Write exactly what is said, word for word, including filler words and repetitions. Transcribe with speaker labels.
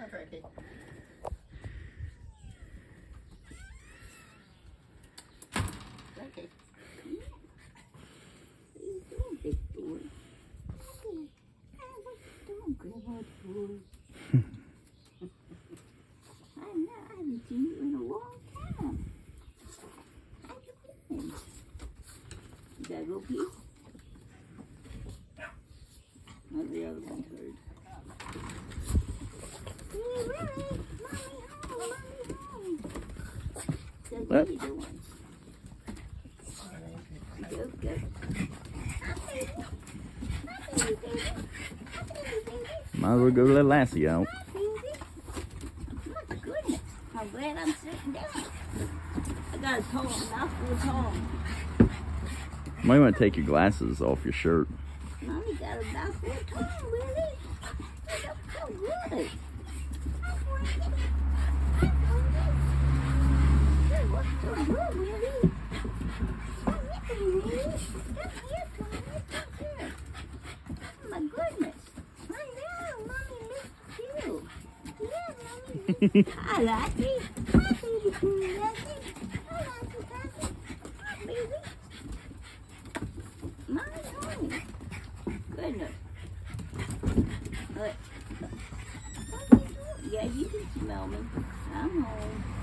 Speaker 1: on, Frankie. Frankie. What are you doing, big boy? What are you doing, Grandma boy? I know, I haven't seen you in a long time. How you been? You gotta go pee? Now the other one's hurt. Hey, Willie! Mommy home! Mommy home! So what are you doing? Go, go.
Speaker 2: Might as well go let Lassie out.
Speaker 1: My goodness, I'm glad I'm sitting down. I got a tongue, mouthful of tongue.
Speaker 2: Might want to take your glasses off your shirt.
Speaker 1: Mommy got a mouthful of tongue, Willie. That's so good. Hey, what's so good, Willie? Oh my goodness. I know, Mommy missed you. Yeah, Mommy. Hi, Lassie. Hi, baby boo, Lassie. Hi, Lassie, Lassie. Hi, baby. Mommy's home. Goodness. What? What are you doing? Yeah, you can smell me. I'm home.